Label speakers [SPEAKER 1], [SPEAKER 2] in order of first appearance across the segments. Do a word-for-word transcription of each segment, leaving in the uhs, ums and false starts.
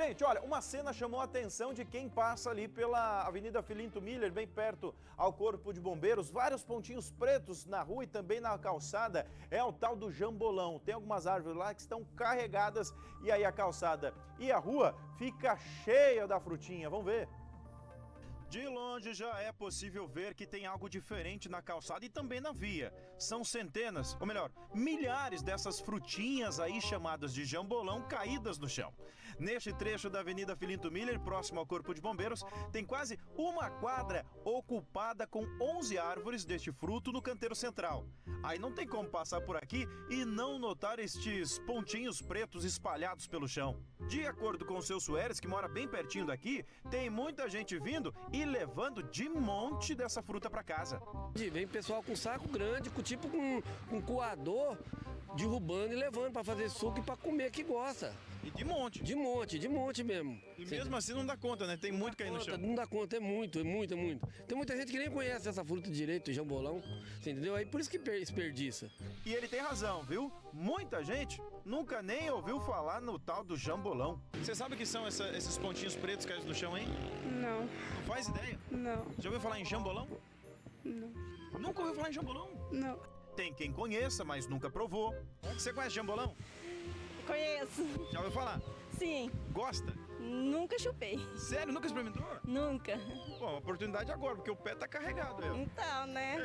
[SPEAKER 1] Gente, olha, uma cena chamou a atenção de quem passa ali pela Avenida Filinto Miller, bem perto ao Corpo de Bombeiros. Vários pontinhos pretos na rua e também na calçada. É o tal do jambolão. Tem algumas árvores lá que estão carregadas e aí a calçada e a rua fica cheia da frutinha. Vamos ver. De longe já é possível ver que tem algo diferente na calçada e também na via. São centenas, ou melhor, milhares dessas frutinhas aí chamadas de jambolão caídas no chão. Neste trecho da Avenida Filinto Miller, próximo ao Corpo de Bombeiros, tem quase uma quadra ocupada com onze árvores deste fruto no canteiro central. Aí não tem como passar por aqui e não notar estes pontinhos pretos espalhados pelo chão. De acordo com o seu Soares, que mora bem pertinho daqui, tem muita gente vindo e levando de monte dessa fruta para casa.
[SPEAKER 2] Vem pessoal com saco grande, com tipo com, com coador, derrubando e levando para fazer suco e para comer que gosta.
[SPEAKER 1] E de monte.
[SPEAKER 2] De monte, de monte mesmo.
[SPEAKER 1] E mesmo assim não dá conta, né? Tem muito caindo no chão.
[SPEAKER 2] Não dá conta, é muito, é muito, é muito. Tem muita gente que nem conhece essa fruta direito, jambolão, você entendeu? Aí por isso que desperdiça.
[SPEAKER 1] E ele tem razão, viu? Muita gente nunca nem ouviu falar no tal do jambolão. Você sabe o que são essa, esses pontinhos pretos caídos no chão, hein?
[SPEAKER 3] Não.
[SPEAKER 1] Não faz ideia?
[SPEAKER 3] Não.
[SPEAKER 1] Já ouviu falar em jambolão?
[SPEAKER 3] Não.
[SPEAKER 1] Nunca ouviu falar em jambolão?
[SPEAKER 3] Não.
[SPEAKER 1] Tem quem conheça, mas nunca provou. Você conhece jambolão?
[SPEAKER 3] Conheço.
[SPEAKER 1] Já ouviu falar?
[SPEAKER 3] Sim.
[SPEAKER 1] Gosta?
[SPEAKER 3] Nunca chupei.
[SPEAKER 1] Sério? Nunca experimentou?
[SPEAKER 3] Nunca.
[SPEAKER 1] Bom, oportunidade agora, porque o pé tá carregado. Eu.
[SPEAKER 3] Então, né?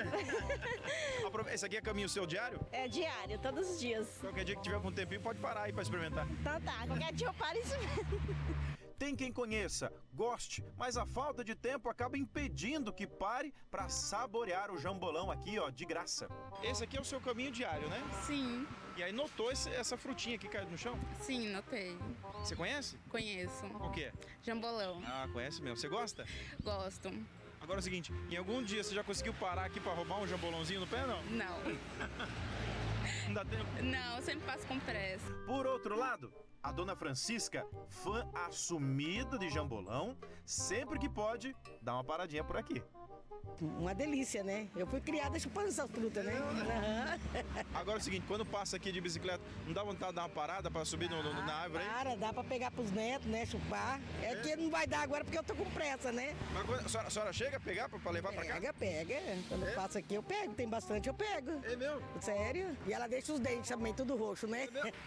[SPEAKER 1] Esse aqui é caminho seu diário?
[SPEAKER 3] É diário, todos os dias.
[SPEAKER 1] Qualquer dia que tiver com um tempinho, pode parar aí pra experimentar.
[SPEAKER 3] Então tá, qualquer dia eu paro e experimento.
[SPEAKER 1] Tem quem conheça, goste, mas a falta de tempo acaba impedindo que pare para saborear o jambolão aqui, ó, de graça. Esse aqui é o seu caminho diário, né?
[SPEAKER 4] Sim.
[SPEAKER 1] E aí notou esse, essa frutinha que caiu no chão?
[SPEAKER 4] Sim, notei.
[SPEAKER 1] Você conhece?
[SPEAKER 4] Conheço.
[SPEAKER 1] O que é?
[SPEAKER 4] Jambolão.
[SPEAKER 1] Ah, conhece mesmo. Você gosta?
[SPEAKER 4] Gosto.
[SPEAKER 1] Agora é o seguinte, em algum dia você já conseguiu parar aqui para roubar um jambolãozinho no pé, não?
[SPEAKER 4] Não.
[SPEAKER 1] Não dá tempo?
[SPEAKER 4] Não, eu sempre passo com pressa.
[SPEAKER 1] Por outro lado, a dona Francisca, fã assumida de jambolão, sempre que pode, dá uma paradinha por aqui.
[SPEAKER 5] Uma delícia, né? Eu fui criada chupando essa fruta, né? Uhum.
[SPEAKER 1] Agora é o seguinte, quando passa aqui de bicicleta, não dá vontade de dar uma parada para subir no, no, na árvore aí?
[SPEAKER 5] Para, dá para pegar pros netos, né? Chupar. É, é que não vai dar agora porque eu tô com pressa, né?
[SPEAKER 1] Mas a senhora, a senhora chega a pegar para levar para casa?
[SPEAKER 5] Pega, pega. Quando
[SPEAKER 1] é?
[SPEAKER 5] passa aqui eu pego, tem bastante eu pego.
[SPEAKER 1] É meu?
[SPEAKER 5] Sério? E ela deixa os dentes também tudo roxo, né?
[SPEAKER 1] É, meu?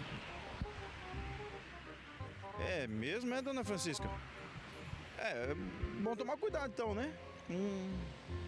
[SPEAKER 1] É mesmo, é, dona Francisca? É, bom tomar cuidado então, né? Hum...